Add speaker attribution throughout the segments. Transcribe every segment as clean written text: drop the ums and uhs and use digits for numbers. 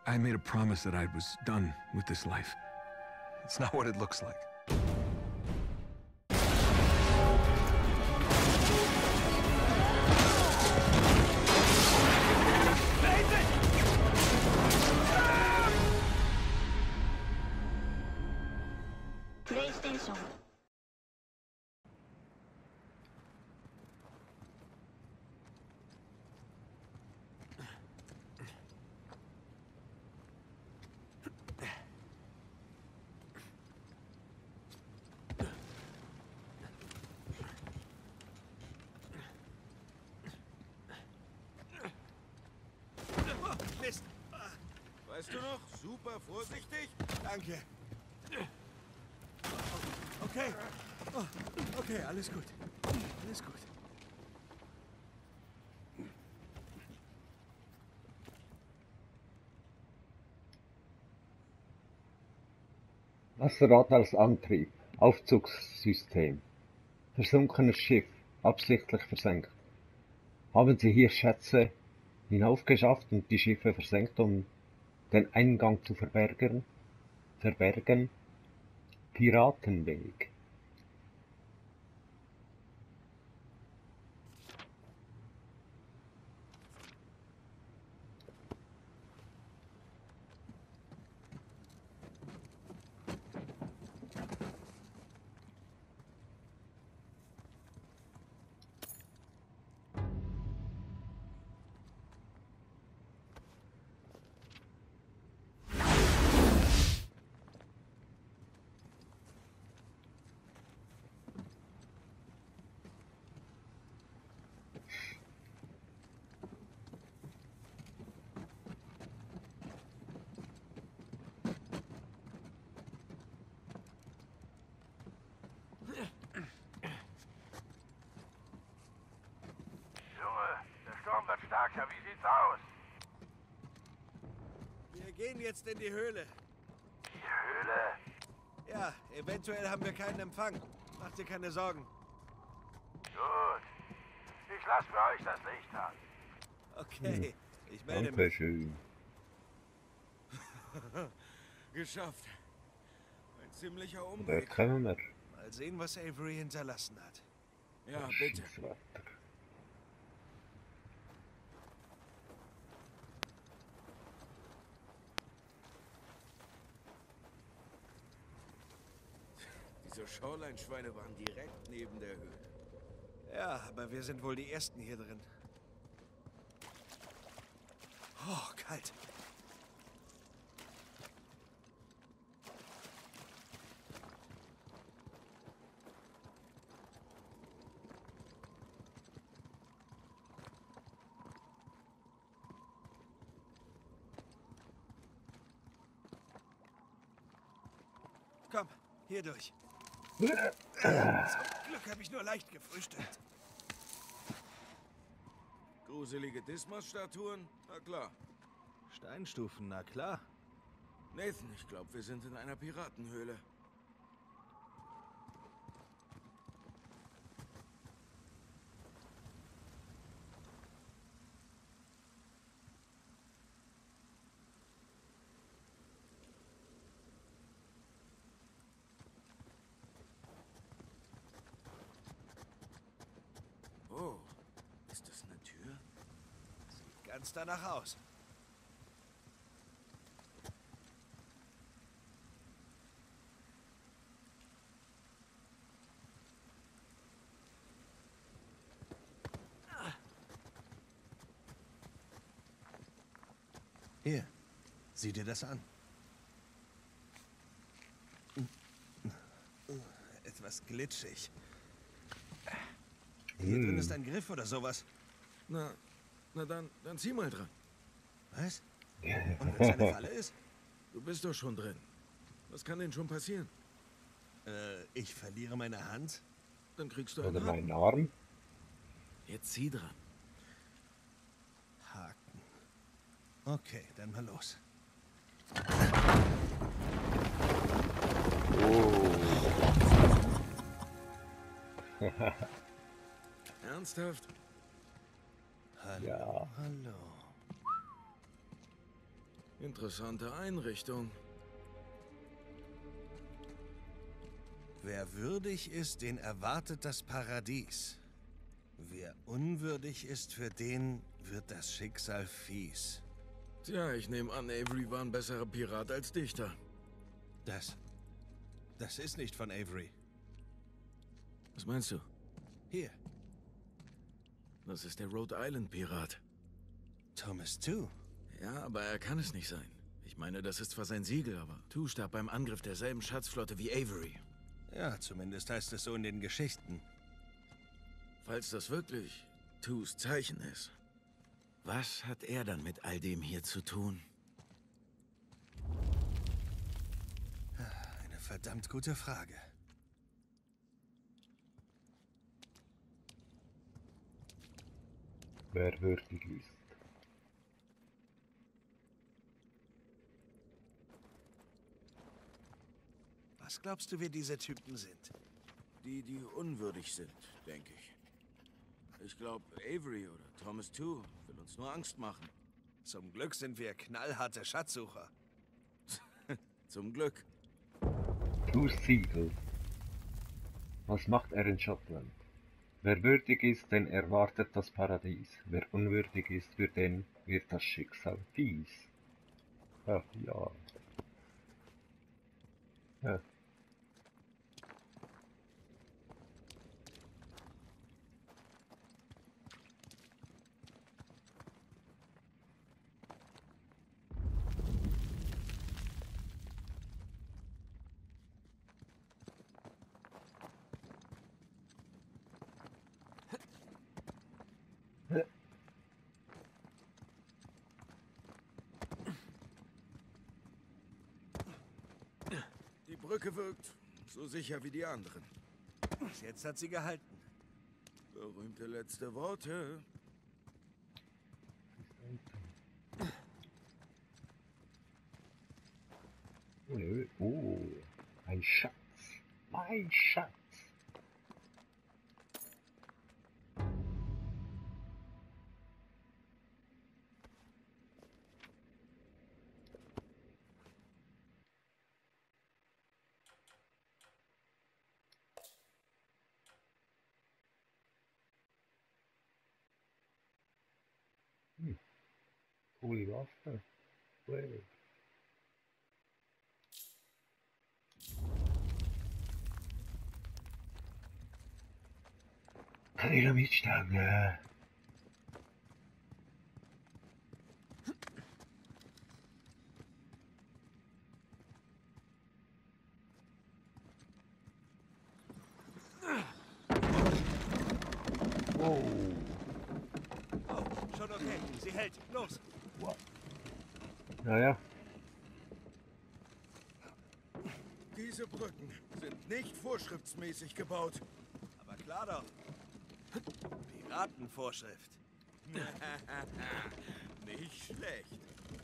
Speaker 1: I made a promise that I was done with this life.
Speaker 2: It's not what it looks like.
Speaker 3: PlayStation.
Speaker 4: Mist! Weißt du noch? Super vorsichtig. Danke. Okay. Oh, okay, alles gut. Alles gut.
Speaker 5: Wasserrad als Antrieb, Aufzugssystem. Versunkenes Schiff, absichtlich versenkt. Haben Sie hier Schätze hinaufgeschafft und die Schiffe versenkt, um den Eingang zu verbergen? Piratenweg.
Speaker 6: Starker, wie sieht's aus?
Speaker 4: Wir gehen jetzt in die Höhle.
Speaker 6: Die Höhle?
Speaker 4: Ja, eventuell haben wir keinen Empfang. Mach dir keine Sorgen.
Speaker 6: Gut. Ich lasse für euch das Licht an.
Speaker 4: Okay, ich melde mich.
Speaker 5: Dankeschön.
Speaker 4: Geschafft. Ein ziemlicher
Speaker 5: Dort
Speaker 4: Umweg.
Speaker 5: kommen wir.
Speaker 4: Mal sehen, was Avery hinterlassen hat.
Speaker 7: Ja, bitte.
Speaker 5: Wetter.
Speaker 7: Diese Shoreline-Schweine waren direkt neben der Höhle.
Speaker 4: Ja, aber wir sind wohl die Ersten hier drin. Oh, kalt. Komm, hier durch. Zum Glück habe ich nur leicht gefrühstückt.
Speaker 7: Gruselige Dismas-Statuen? Na klar.
Speaker 4: Steinstufen, na klar.
Speaker 7: Nathan, ich glaube, wir sind in einer Piratenhöhle. Oh, ist das eine Tür?
Speaker 4: Sieht ganz danach aus. Hier, sieh dir das an. Etwas glitschig. Hier drin ist ein Griff oder sowas.
Speaker 7: Na dann zieh mal dran.
Speaker 4: Was? Und wenn es eine Falle ist?
Speaker 7: Du bist doch schon drin. Was kann denn schon passieren?
Speaker 4: Ich verliere meine Hand.
Speaker 7: Dann kriegst du
Speaker 5: Oder
Speaker 7: einen Haken.
Speaker 5: meinen Arm.
Speaker 7: Jetzt zieh dran.
Speaker 4: Haken. Okay, dann mal los.
Speaker 7: Ernsthaft?
Speaker 4: Hallo,
Speaker 5: Ja.
Speaker 4: hallo.
Speaker 7: Interessante Einrichtung.
Speaker 4: Wer würdig ist, den erwartet das Paradies. Wer unwürdig ist, für den wird das Schicksal fies.
Speaker 7: Tja, ich nehme an, Avery war ein besserer Pirat als Dichter.
Speaker 4: Das ist nicht von Avery.
Speaker 7: Was meinst du?
Speaker 4: Hier,
Speaker 7: Das ist der Rhode Island Pirat.
Speaker 4: Thomas Tew.
Speaker 7: Ja, aber er kann es nicht sein. Ich meine, das ist zwar sein Siegel, aber Tew starb beim Angriff derselben Schatzflotte wie Avery.
Speaker 4: Ja, zumindest heißt es so in den Geschichten.
Speaker 7: Falls das wirklich Tews Zeichen ist, was hat er dann mit all dem hier zu tun?
Speaker 4: Eine verdammt gute Frage.
Speaker 5: Wer würdig ist.
Speaker 4: Was glaubst du, wer diese Typen sind?
Speaker 7: Die unwürdig sind, denke ich. Ich glaube, Avery oder Thomas Tew will uns nur Angst machen.
Speaker 4: Zum Glück sind wir knallharte Schatzsucher.
Speaker 5: Zum Glück. Tews Siegel. Was macht er in Schottland? Wer würdig ist, den erwartet das Paradies. Wer unwürdig ist, für den wird das Schicksal fies. Ach ja. Ja.
Speaker 7: Die Brücke wirkt so sicher wie die anderen.
Speaker 4: Bis jetzt hat sie gehalten.
Speaker 7: Berühmte letzte Worte.
Speaker 5: Oh, ein Schatz. Mein Schatz. Coole Waffe. Wow. Dynamitstange. Oh.
Speaker 4: Oh, schon okay. Sie hält. Los.
Speaker 5: What? Naja.
Speaker 7: Diese Brücken sind nicht vorschriftsmäßig gebaut.
Speaker 4: Aber klar doch. Piratenvorschrift.
Speaker 7: Nicht schlecht.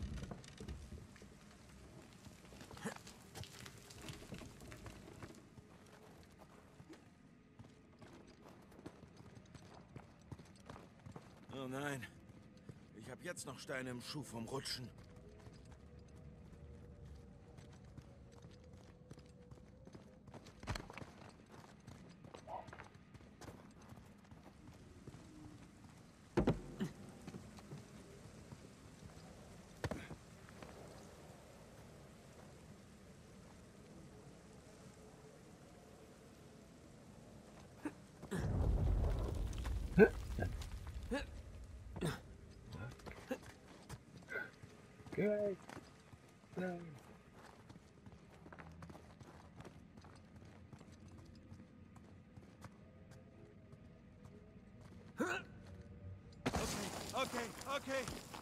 Speaker 7: Oh nein. Ich habe jetzt noch Steine im Schuh vom Rutschen.
Speaker 5: Good. No.
Speaker 4: Okay.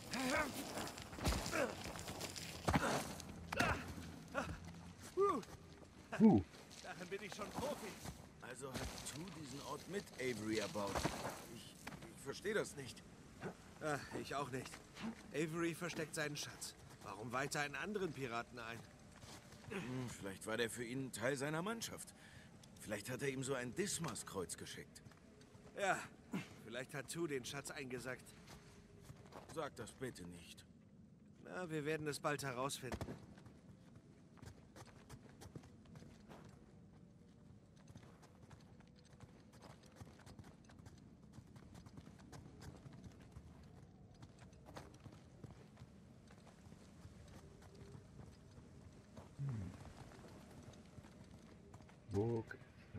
Speaker 4: Darin bin ich schon Profi.
Speaker 7: Also hat Tew diesen Ort mit Avery erbaut. Ich verstehe das nicht.
Speaker 4: Ich auch nicht. Avery versteckt seinen Schatz. Warum weiter einen anderen Piraten ein?
Speaker 7: Vielleicht war der für ihn Teil seiner Mannschaft. Vielleicht hat er ihm so ein Dismas-Kreuz geschickt.
Speaker 4: Ja, vielleicht hat Tew den Schatz eingesackt.
Speaker 7: Sag das bitte nicht.
Speaker 4: Na, wir werden es bald herausfinden.
Speaker 5: Wo geht's denn?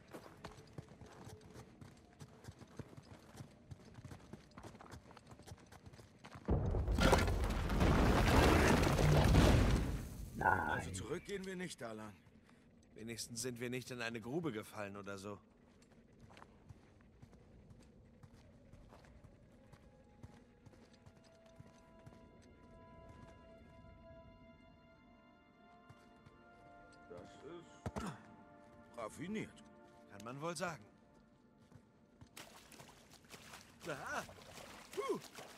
Speaker 7: Also
Speaker 5: Nein.
Speaker 7: zurück gehen wir nicht da lang.
Speaker 4: Wenigstens sind wir nicht in eine Grube gefallen oder so.
Speaker 7: Das ist raffiniert.
Speaker 4: Kann man wohl sagen. Aha. Puh.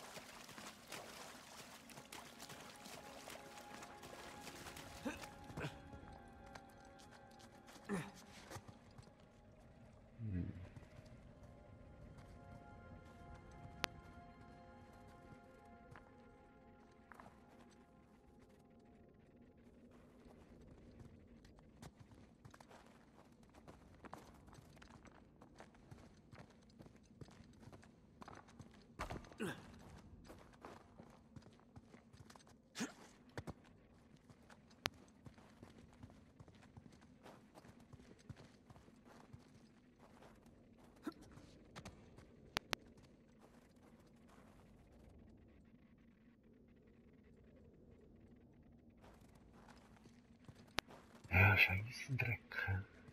Speaker 5: Ja, Scheißendreck.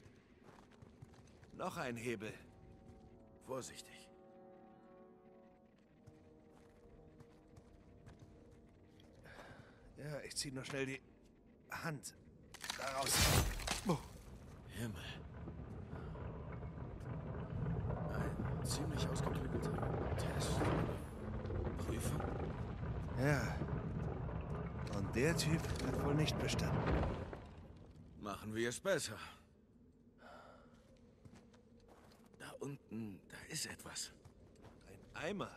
Speaker 4: Noch ein Hebel.
Speaker 7: Vorsichtig.
Speaker 4: Ja, ich ziehe nur schnell die Hand daraus. Oh.
Speaker 7: Himmel. Ein ziemlich ausgeklügelter Test. Prüfung?
Speaker 4: Ja. Und der Typ hat wohl nicht bestanden.
Speaker 7: Machen wir es besser. Da unten, da ist etwas.
Speaker 4: Ein Eimer.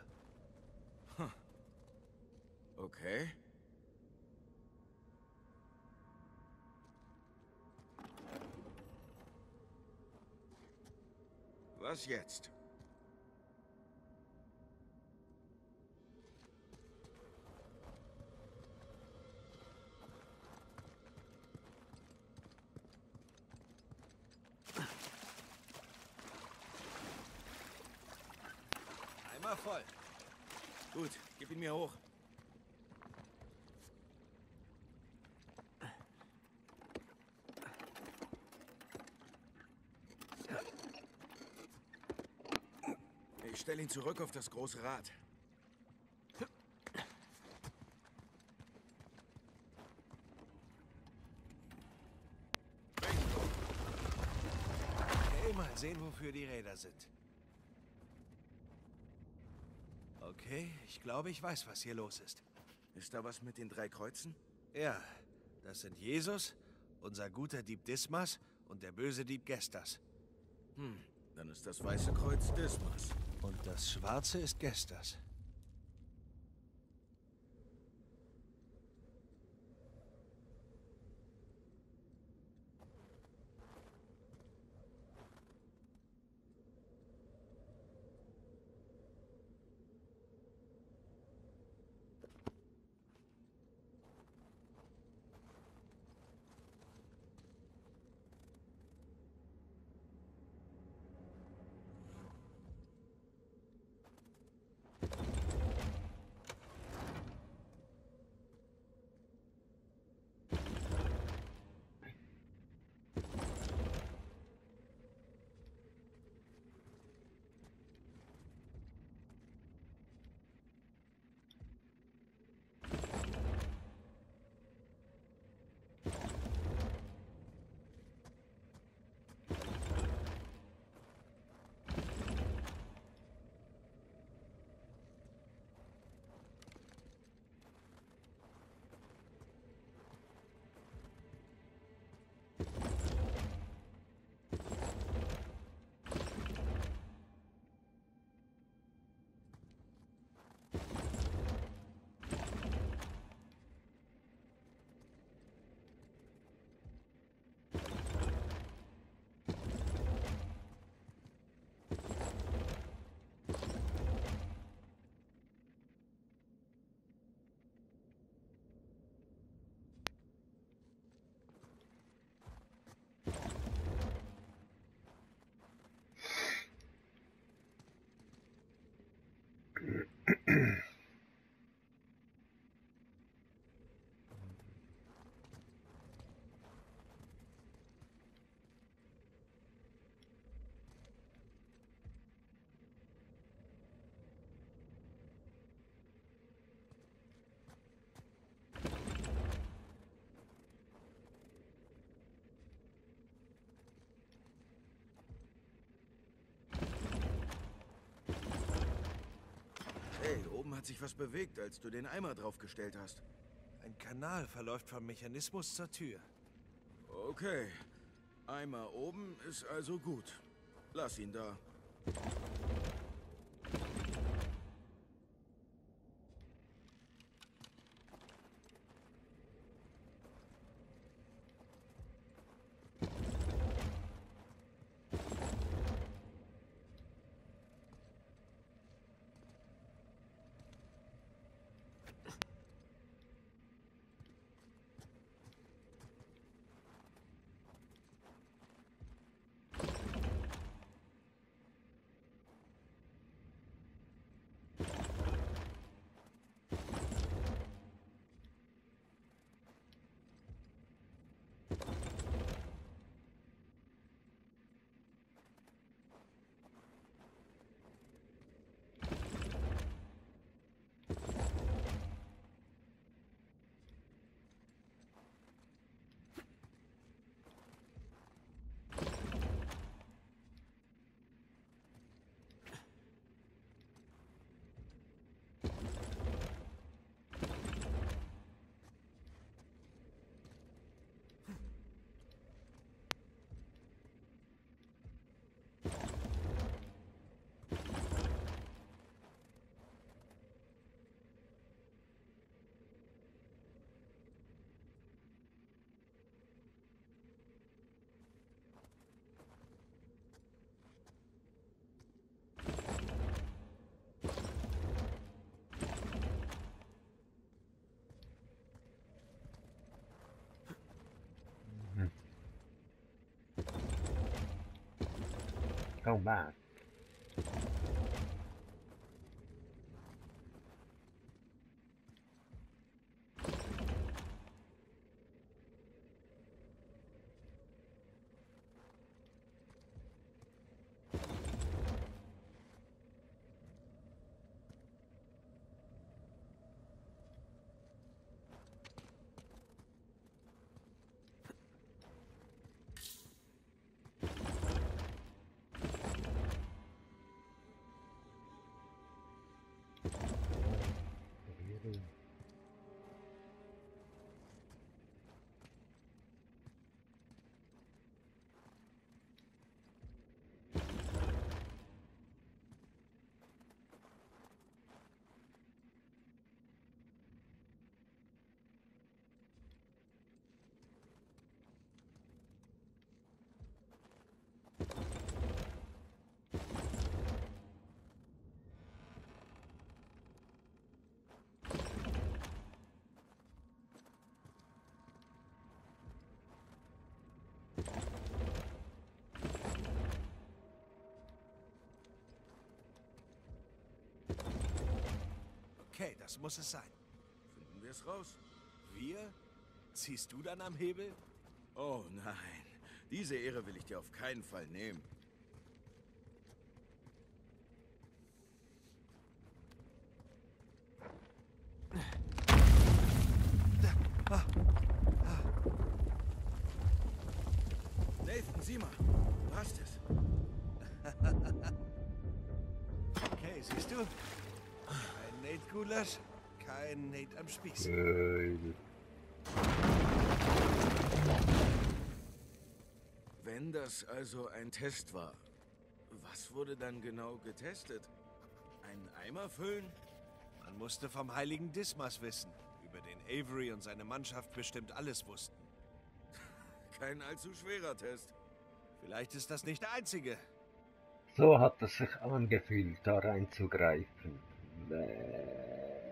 Speaker 7: Okay. Was jetzt?
Speaker 4: Eimer voll.
Speaker 7: Gut, gib ihn mir hoch. Ich stelle ihn zurück auf das große Rad.
Speaker 4: Okay, mal sehen, wofür die Räder sind. Okay, ich glaube, ich weiß, was hier los ist.
Speaker 7: Ist da was mit den 3 Kreuzen?
Speaker 4: Ja, das sind Jesus, unser guter Dieb Dismas und der böse Dieb Gestas.
Speaker 7: Dann ist das Weiße Kreuz Dismas.
Speaker 4: Und das Schwarze ist Gestas.
Speaker 7: Oben hat sich was bewegt, als du den Eimer draufgestellt hast.
Speaker 4: Ein Kanal verläuft vom Mechanismus zur Tür.
Speaker 7: Okay. Eimer oben ist also gut. Lass ihn da.
Speaker 5: Go back.
Speaker 4: Okay, das muss es sein.
Speaker 7: Finden wir es raus?
Speaker 4: Wir? Ziehst du dann am Hebel?
Speaker 7: Oh nein. Diese Ehre will ich dir auf keinen Fall nehmen. Nathan, sieh mal. Du hast es.
Speaker 4: Okay, siehst du? Kein Nate-Gulasch, kein Nate am Spieß.
Speaker 7: Wenn das also ein Test war, was wurde dann genau getestet? Einen Eimer füllen?
Speaker 4: Man musste vom heiligen Dismas wissen, über den Avery und seine Mannschaft bestimmt alles wussten.
Speaker 7: Kein allzu schwerer Test.
Speaker 4: Vielleicht ist das nicht der einzige.
Speaker 5: So hat es sich angefühlt, da reinzugreifen. Bäh.